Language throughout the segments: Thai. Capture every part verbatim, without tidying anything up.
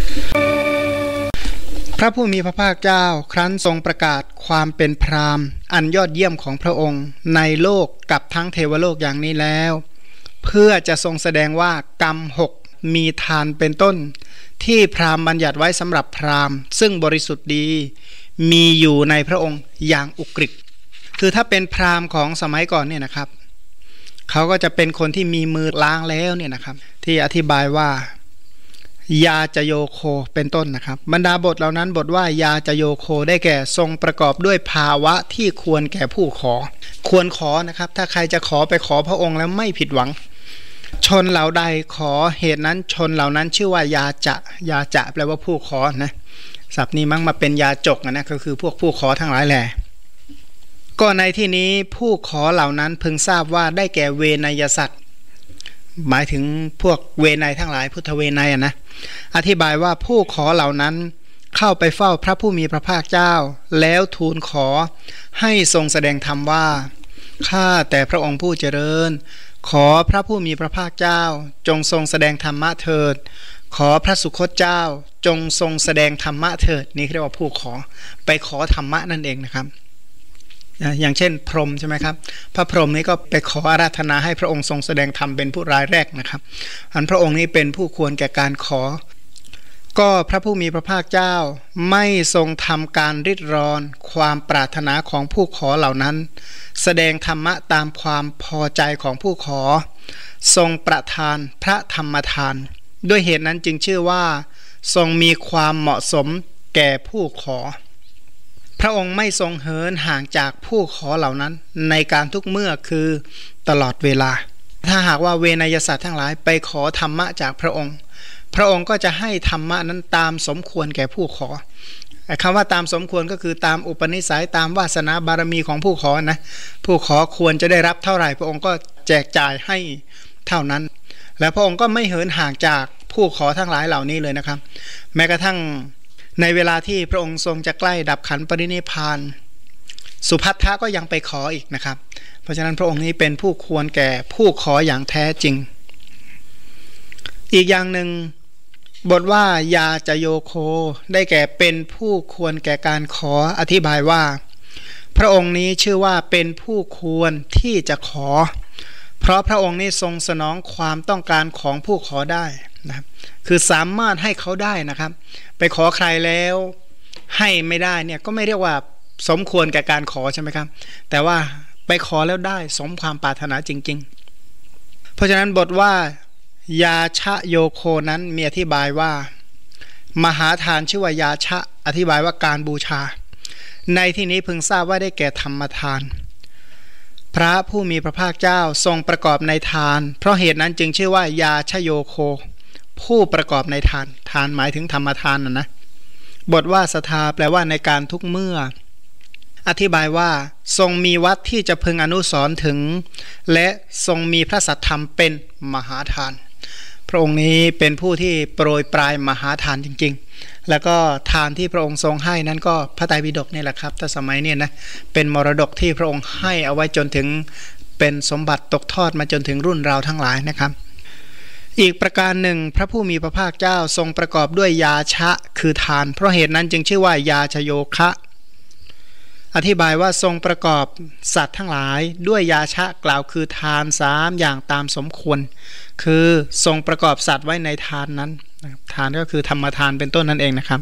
พระผู้มีพระภาคเจ้าครั้นทรงประกาศความเป็นพราหมณ์อันยอดเยี่ยมของพระองค์ในโลกกับทั้งเทวโลกอย่างนี้แล้วเพื่อจะทรงแสดงว่ากรรมหกมีทานเป็นต้นที่พราหมณ์บัญญัติไว้สำหรับพราหมณ์ซึ่งบริสุทธิ์ดีมีอยู่ในพระองค์อย่างอุกฤษคือถ้าเป็นพราหมณ์ของสมัยก่อนเนี่ยนะครับเขาก็จะเป็นคนที่มีมือล้างแล้วเนี่ยนะครับที่อธิบายว่ายาจโยโคเป็นต้นนะครับบรรดาบทเหล่านั้นบทว่ายาจโยโคได้แก่ทรงประกอบด้วยภาวะที่ควรแก่ผู้ขอควรขอนะครับถ้าใครจะขอไปขอพระองค์แล้วไม่ผิดหวังชนเหล่าใดขอเหตุนั้นชนเหล่านั้นชื่อว่ายาจะยาจะแปลว่าผู้ขอนะศัพท์นี้มั่งมาเป็นยาจกนะก็คือพวกผู้ขอทั้งหลายแหละก็ในที่นี้ผู้ขอเหล่านั้นพึงทราบว่าได้แก่เวนยสัตว์หมายถึงพวกเวไนทั้งหลายพุทธเวไนอ่ะนะอธิบายว่าผู้ขอเหล่านั้นเข้าไปเฝ้าพระผู้มีพระภาคเจ้าแล้วทูลขอให้ทรงแสดงธรรมว่าข้าแต่พระองค์ผู้เจริญขอพระผู้มีพระภาคเจ้าจงทรงแสดงธรรมะเถิดขอพระสุคตเจ้าจงทรงแสดงธรรมะเถิดนี่เรียกว่าผู้ขอไปขอธรรมะนั่นเองนะครับอย่างเช่นพรหมใช่ไหมครับพระพรหมนี้ก็ไปขออาราธนาให้พระองค์ทรงแสดงธรรมเป็นผู้รายแรกนะครับอันพระองค์นี้เป็นผู้ควรแก่การขอก็พระผู้มีพระภาคเจ้าไม่ทรงทำการริดรอนความปรารถนาของผู้ขอเหล่านั้นแสดงธรรมะตามความพอใจของผู้ขอทรงประทานพระธรรมทานด้วยเหตุนั้นจึงชื่อว่าทรงมีความเหมาะสมแก่ผู้ขอพระองค์ไม่ทรงเหินห่างจากผู้ขอเหล่านั้นในการทุกเมื่อคือตลอดเวลาถ้าหากว่าเวนยสัตว์ทั้งหลายไปขอธรรมะจากพระองค์พระองค์ก็จะให้ธรรมะนั้นตามสมควรแก่ผู้ขอคำว่าตามสมควรก็คือตามอุปนิสัยตามวาสนาบารมีของผู้ขอนะผู้ขอควรจะได้รับเท่าไหร่พระองค์ก็แจกจ่ายให้เท่านั้นและพระองค์ก็ไม่เหินห่างจากผู้ขอทั้งหลายเหล่านี้เลยนะครับแม้กระทั่งในเวลาที่พระองค์ทรงจะใกล้ดับขันปรินิพพานสุภัททะก็ยังไปขออีกนะครับเพราะฉะนั้นพระองค์นี้เป็นผู้ควรแก่ผู้ขออย่างแท้จริงอีกอย่างหนึ่งบทว่ายาจโยโคได้แก่เป็นผู้ควรแก่การขออธิบายว่าพระองค์นี้ชื่อว่าเป็นผู้ควรที่จะขอเพราะพระองค์นี้ทรงสนองความต้องการของผู้ขอได้นะครับคือสามารถให้เขาได้นะครับไปขอใครแล้วให้ไม่ได้เนี่ยก็ไม่เรียกว่าสมควรแก่การขอใช่ไหมครับแต่ว่าไปขอแล้วได้สมความปรารถนาจริงๆเพราะฉะนั้นบทว่ายาชะโยโคนั้นมีอธิบายว่ามหาทานชื่อว่ายาชะอธิบายว่าการบูชาในที่นี้พึงทราบว่าได้แก่ธรรมทานพระผู้มีพระภาคเจ้าทรงประกอบในทานเพราะเหตุนั้นจึงชื่อว่ายาชโยโคผู้ประกอบในทานทานหมายถึงธรรมทานนะนะบทว่าสทาแปลว่าในการทุกเมื่ออธิบายว่าทรงมีวัดที่จะพึงอนุสรณ์ถึงและทรงมีพระสัทธรรมเป็นมหาทานพระองค์นี้เป็นผู้ที่โปรยปลายมหาทานจริงๆแล้วก็ทานที่พระองค์ทรงให้นั้นก็พระไตรปิฎกนี่แหละครับถ้าสมัยนี้นะเป็นมรดกที่พระองค์ให้เอาไว้จนถึงเป็นสมบัติตกทอดมาจนถึงรุ่นเราทั้งหลายนะครับอีกประการหนึ่งพระผู้มีพระภาคเจ้าทรงประกอบด้วยยาชะคือทานเพราะเหตุนั้นจึงชื่อว่ายาชโยคะอธิบายว่าทรงประกอบสัตว์ทั้งหลายด้วยยาชะกล่าวคือทานสามอย่างตามสมควรคือทรงประกอบสัตว์ไว้ในทานนั้นทานก็คือธรรมทานเป็นต้นนั่นเองนะครับ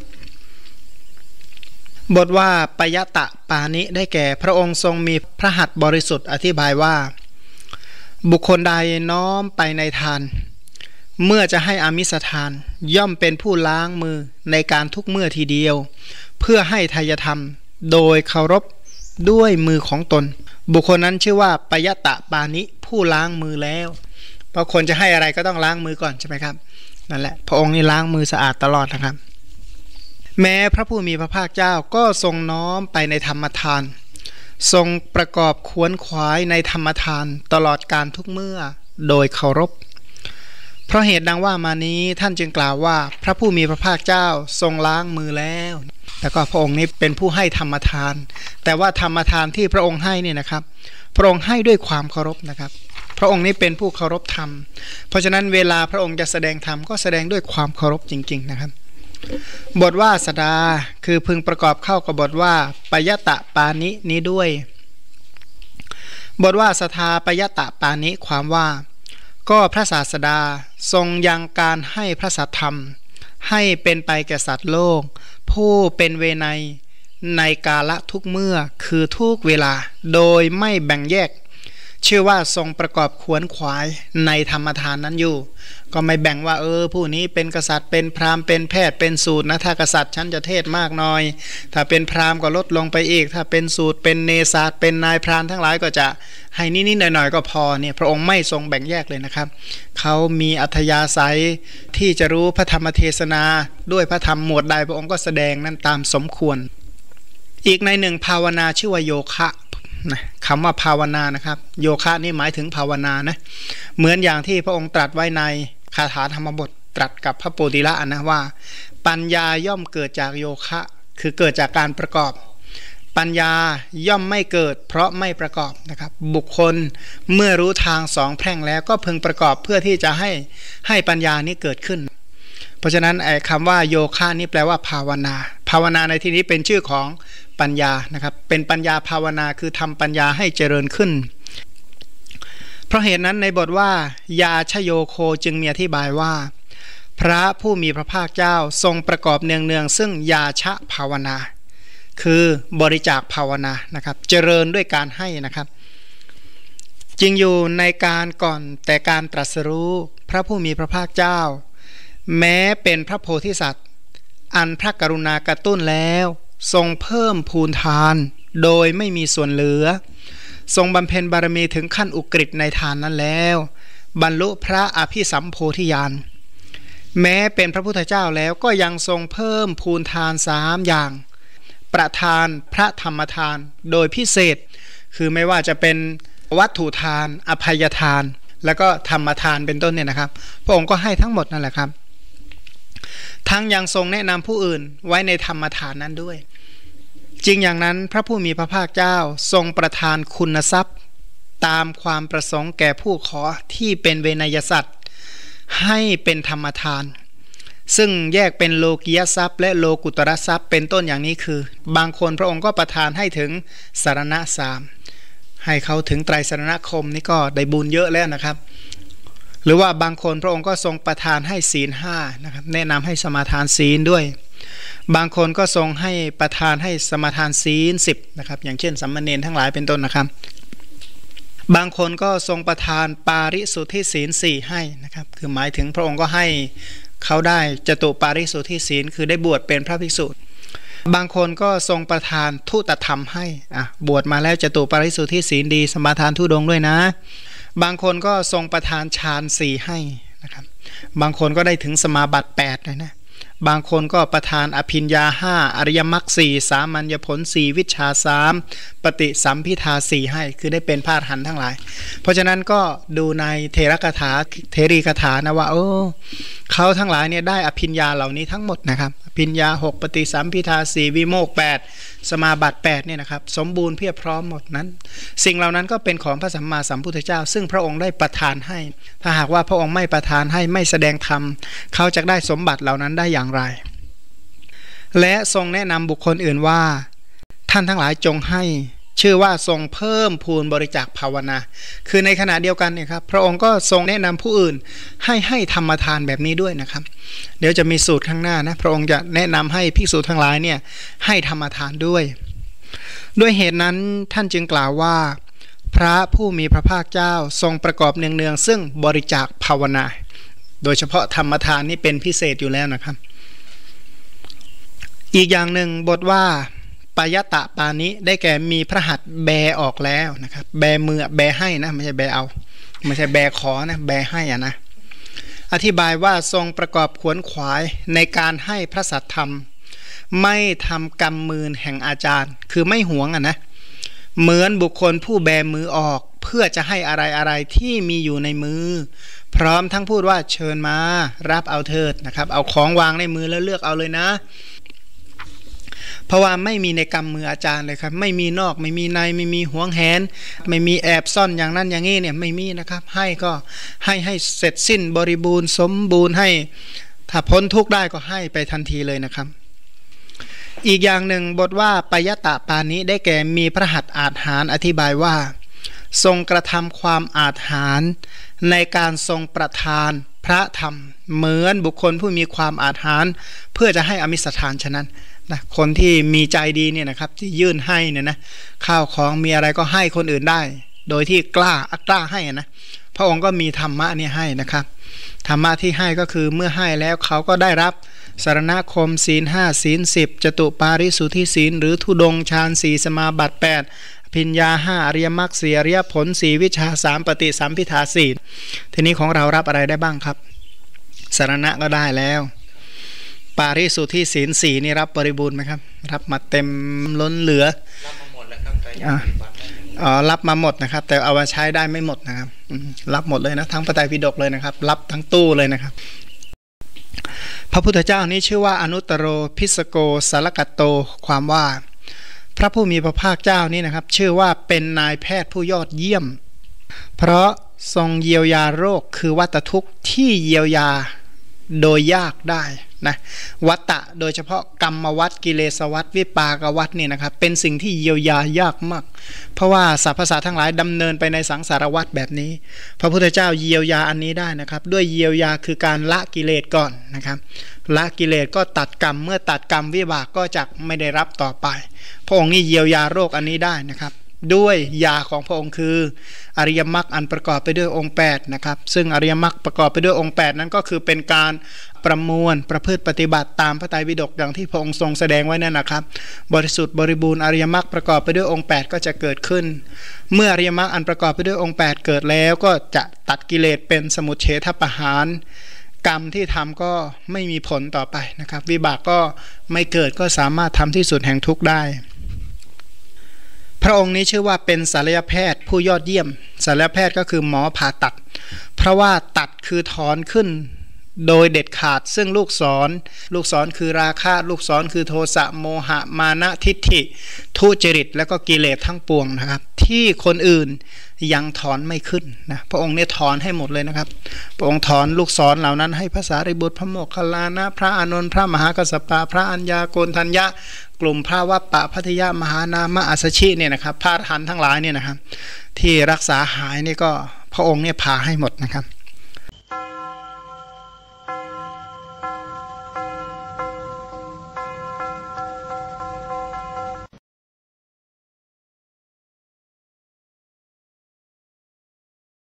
บทว่าปยตะปานิได้แก่พระองค์ทรงมีพระหัตถ์บริสุทธิ์อธิบายว่าบุคคลใดน้อมไปในทานเมื่อจะให้อามิสทานย่อมเป็นผู้ล้างมือในการทุกเมื่อทีเดียวเพื่อให้ทายธรรมโดยเคารพด้วยมือของตนบุคคลนั้นชื่อว่าปยตะปานิผู้ล้างมือแล้วเพราะคนจะให้อะไรก็ต้องล้างมือก่อนใช่ไหมครับนั่นแหละพระองค์นี่ล้างมือสะอาดตลอดนะครับแม้พระผู้มีพระภาคเจ้าก็ทรงน้อมไปในธรรมทานทรงประกอบขวนขวายในธรรมทานตลอดการทุกเมื่อโดยเคารพเพราะเหตุดังว่ามานี้ท่านจึงกล่าวว่าพระผู้มีพระภาคเจ้าทรงล้างมือแล้วแล้วก็พระองค์นี้เป็นผู้ให้ธรรมทานแต่ว่าธรรมทานที่พระองค์ให้นี่นะครับพระองค์ให้ด้วยความเคารพนะครับพระองค์นี้เป็นผู้เคารพธรรมเพราะฉะนั้นเวลาพระองค์จะแสดงธรรมก็แสดงด้วยความเคารพจริงๆนะครับบทว่าสดาคือพึงประกอบเข้ากับบทว่าปยตะปานินี้ด้วยบทว่าสทาปยตะปานิความว่าก็พระศาสดาทรงยังการให้พระสัทธรรมให้เป็นไปแก่สัตว์โลกผู้เป็นเวไนในกาละทุกเมื่อคือทุกเวลาโดยไม่แบ่งแยกชื่อว่าทรงประกอบขวนขวายในธรรมทานนั้นอยู่ก็ไม่แบ่งว่าเออผู้นี้เป็นกษัตริย์เป็นพราหมณ์เป็นแพทย์เป็นสูตรนะถ้ากษัตริย์ฉันจะเทศมากหน่อยถ้าเป็นพราหมณ์ก็ลดลงไปอีกถ้าเป็นสูตรเป็นเนศาสตร์เป็นนายพรานทั้งหลายก็จะให้นิดๆหน่อยๆก็พอเนี่ยพระองค์ไม่ทรงแบ่งแยกเลยนะครับเขามีอัธยาศัยที่จะรู้พระธรรมเทศนาด้วยพระธรรมหมวดใดพระองค์ก็แสดงนั้นตามสมควรอีกในหนึ่งภาวนาชื่อว่าโยคะนะคำว่าภาวนานะครับโยคะนี่หมายถึงภาวนานะเหมือนอย่างที่พระองค์ตรัสไว้ในคาถาธรรมบทตรัสกับพระโพธิละนะว่าปัญญาย่อมเกิดจากโยคะคือเกิดจากการประกอบปัญญาย่อมไม่เกิดเพราะไม่ประกอบนะครับบุคคลเมื่อรู้ทางสองแพร่งแล้วก็พึงประกอบเพื่อที่จะให้ให้ปัญญานี้เกิดขึ้นเพราะฉะนั้นไอ้คำว่าโยคะนี่แปลว่าภาวนาภาวนาในที่นี้เป็นชื่อของปัญญานะครับเป็นปัญญาภาวนาคือทำปัญญาให้เจริญขึ้นเพราะเหตุนั้นในบทว่ายาชโยโคจึงมีอธิบายว่าพระผู้มีพระภาคเจ้าทรงประกอบเนืองๆซึ่งยาชะภาวนาคือบริจาคภาวนานะครับเจริญด้วยการให้นะครับจริงอยู่ในการก่อนแต่การตรัสรู้พระผู้มีพระภาคเจ้าแม้เป็นพระโพธิสัตว์อันพระกรุณากระตุ้นแล้วทรงเพิ่มพูนทานโดยไม่มีส่วนเหลือทรงบำเพ็ญบารมีถึงขั้นอุกฤษในทานนั้นแล้วบรรลุพระอภิสัมโพธิญาณแม้เป็นพระพุทธเจ้าแล้วก็ยังทรงเพิ่มพูนทานสามอย่างประทานพระธรรมทานโดยพิเศษคือไม่ว่าจะเป็นวัตถุทานอภัยทานแล้วก็ธรรมทานเป็นต้นเนี่ยนะครับพระองค์ก็ให้ทั้งหมดนั่นแหละครับทั้งยังทรงแนะนำผู้อื่นไว้ในธรรมทานนั้นด้วยจริงอย่างนั้นพระผู้มีพระภาคเจ้าทรงประทานคุณทรัพย์ตามความประสงค์แก่ผู้ขอที่เป็นเวนยสัตว์ให้เป็นธรรมทานซึ่งแยกเป็นโลกิยทรัพย์และโลกุตรทรัพย์เป็นต้นอย่างนี้คือบางคนพระองค์ก็ประทานให้ถึงสรณะสามให้เขาถึงไตรสรณคมนี่ก็ได้บุญเยอะแล้วนะครับหรือว่าบางคนพระองค์ก็ทรงประทานให้ศีลห้านะครับแนะนำให้สมาทานศีลด้วยบางคนก็ทรงให้ประทานให้สมาทานศีลสิบนะครับอย่างเช่นสัมมเนรทั้งหลายเป็นต้นนะครับบางคนก็ทรงประทานปาริสุทธิศีลสี่ให้นะครับคือหมายถึงพระองค์ก็ให้เขาได้จตุปาริสุทธิศีลคือได้บวชเป็นพระภิกษุบางคนก็ทรงประทานทุตธรรมให้อ่ะบวชมาแล้วจตุปาริสุทธิศีลดีสมาทานทุดงด้วยนะบางคนก็ทรงประทานฌานสี่ให้นะครับบางคนก็ได้ถึงสมาบัติแปดเลยนะบางคนก็ประทานอภิญญาห้าอริยมรรคสี่สามัญญผลสี่วิชชาสามปฏิสัมภิทาสี่ให้คือได้เป็นพระอรหันต์ทั้งหลายเพราะฉะนั้นก็ดูในเทระคาถาเทรีคาถานะว่าโอ้เขาทั้งหลายเนี่ยได้อภิญญาเหล่านี้ทั้งหมดนะครับอภิญญาหกปฏิสัมภิทาสี่วิโมกข์แปดสมาบัติแปดเนี่ยนะครับสมบูรณ์เพียบพร้อมหมดนั้นสิ่งเหล่านั้นก็เป็นของพระสัมมาสัมพุทธเจ้าซึ่งพระองค์ได้ประทานให้ถ้าหากว่าพระองค์ไม่ประทานให้ไม่แสดงธรรมเขาจะได้สมบัติเหล่านั้นได้อย่างไรและทรงแนะนำบุคคลอื่นว่าท่านทั้งหลายจงให้ชื่อว่าทรงเพิ่มพูนบริจาคภาวนาคือในขณะเดียวกันเนี่ยครับพระองค์ก็ทรงแนะนำผู้อื่นให้ให้ธรรมทานแบบนี้ด้วยนะครับเดี๋ยวจะมีสูตรข้างหน้านะพระองค์จะแนะนำให้ภิกษุทั้งหลายเนี่ยให้ธรรมทานด้วยด้วยเหตุนั้นท่านจึงกล่าวว่าพระผู้มีพระภาคเจ้าทรงประกอบเนืองๆซึ่งบริจาคภาวนาโดยเฉพาะธรรมทานนี่เป็นพิเศษอยู่แล้วนะครับอีกอย่างหนึ่งบทว่าปายตะปานิได้แก่มีพระหัตถ์แบออกแล้วนะครับแบมือแบให้นะไม่ใช่แบเอาไม่ใช่แบขอนะแบให้อ่ะนะอธิบายว่าทรงประกอบขวนขวายในการให้พระสัทธรรมไม่ทำกรรมมือแห่งอาจารย์คือไม่หวงอ่ะนะเหมือนบุคคลผู้แบมือออกเพื่อจะให้อะไรอะไรที่มีอยู่ในมือพร้อมทั้งพูดว่าเชิญมารับเอาเถิดนะครับเอาของวางในมือแล้วเลือกเอาเลยนะเพราะว่าไม่มีในกรรมมืออาจารย์เลยครับไม่มีนอกไม่มีในไม่มีหวงแหนไม่มีแอบซ่อนอย่างนั้นอย่างนี้เนี่ยไม่มีนะครับให้ก็ให้ให้เสร็จสิ้นบริบูรณ์สมบูรณ์ให้ถ้าพ้นทุกข์ได้ก็ให้ไปทันทีเลยนะครับอีกอย่างหนึ่งบทว่าปยตะปานิได้แก่มีพระหัตถ์อาจหารอธิบายว่าทรงกระทำความอาจหารในการทรงประทานพระธรรมเหมือนบุคคลผู้มีความอาจหารเพื่อจะให้อมิสทานฉะนั้นนะคนที่มีใจดีเนี่ยนะครับที่ยื่นให้เนี่ยนะข้าวของมีอะไรก็ให้คนอื่นได้โดยที่กล้ากล้าให้นะพระองค์ก็มีธรรมะเนี่ยให้นะครับธรรมะที่ให้ก็คือเมื่อให้แล้วเขาก็ได้รับสารณคมศีลห้าศีลสิบจตุปาริสุทธิศีลหรือธุดงฌานสี่สมาบัติแปดพิญญาห้าอริยมรรคสี่อริยผลสี่วิชาสามปฏิสัมภิทาสี่ทีนี้ของเรารับอะไรได้บ้างครับสารณะก็ได้แล้วปาริสุทธิศีลสี่นี่รับบริบูรณ์ไหมครับรับมาเต็มล้นเหลือรับมาหมดแล้วครับอ๋อรับมาหมดนะครับแต่เอามาใช้ได้ไม่หมดนะครับรับหมดเลยนะทั้งพระไตรปิฎกเลยนะครับรับทั้งตู้เลยนะครับพระพุทธเจ้านี้ชื่อว่าอนุตตโรภิสโกสารกัตโตความว่าพระผู้มีพระภาคเจ้านี่นะครับชื่อว่าเป็นนายแพทย์ผู้ยอดเยี่ยมเพราะทรงเยียวยาโรคคือวัฏทุกข์ที่เยียวยาโดยยากได้นะวัตตะโดยเฉพาะกรรมวัฏกิเลสวัฏวิปากวัฏนี่นะครับเป็นสิ่งที่เยียวยายากมากเพราะว่าสรรพสัตว์ทั้งหลายดำเนินไปในสังสารวัฏแบบนี้พระพุทธเจ้าเยียวยาอันนี้ได้นะครับด้วยเยียวยาคือการละกิเลสก่อนนะครับละกิเลสก็ตัดกรรมเมื่อตัดกรรมวิบากก็จะไม่ได้รับต่อไปพระองค์นี่เยียวยาโรคอันนี้ได้นะครับด้วยยาของพระองค์คืออริยมรรคอันประกอบไปด้วยองค์แปดนะครับซึ่งอริยมรรคประกอบไปด้วยองค์แปดนั้นก็คือเป็นการประมวลประพฤติปฏิบัติตามพระไตรปิฎกอย่างที่พระองค์ทรงแสดงไว้นั่นนะครับบริสุทธิ์บริบูรณ์อริยมรรคประกอบไปด้วยองค์แปดก็จะเกิดขึ้นเมื่ออริยมรรคอันประกอบไปด้วยองค์แปดเกิดแล้วก็จะตัดกิเลสเป็นสมุจเฉทประหารกรรมที่ทำก็ไม่มีผลต่อไปนะครับวิบากก็ไม่เกิดก็สามารถทำที่สุดแห่งทุกข์ได้พระองค์นี้ชื่อว่าเป็นศัลยแพทย์ผู้ยอดเยี่ยมศัลยแพทย์ก็คือหมอผ่าตัดเพราะว่าตัดคือถอนขึ้นโดยเด็ดขาดซึ่งลูกศรลูกศรคือราคะลูกศรคือโทสะโมหะมานะทิฏฐิทุจริตและก็กิเลสทั้งปวงนะครับที่คนอื่นยังถอนไม่ขึ้นนะพระองค์เนี่ยถอนให้หมดเลยนะครับพระองค์ถอนลูกศรเหล่านั้นให้พระสารีบุตรพระโมคคัลลานะพระอานนท์พระมหากัสสปะพระอัญญาโกณทัญญะกลุ่มพระวัปปะพัทยามหานามะอัสสชิเนี่ยนะครับพระอรหันต์ทั้งหลายเนี่ยนะครับที่รักษาหายนี่ก็พระองค์เนี่ยพาให้หมดนะครับ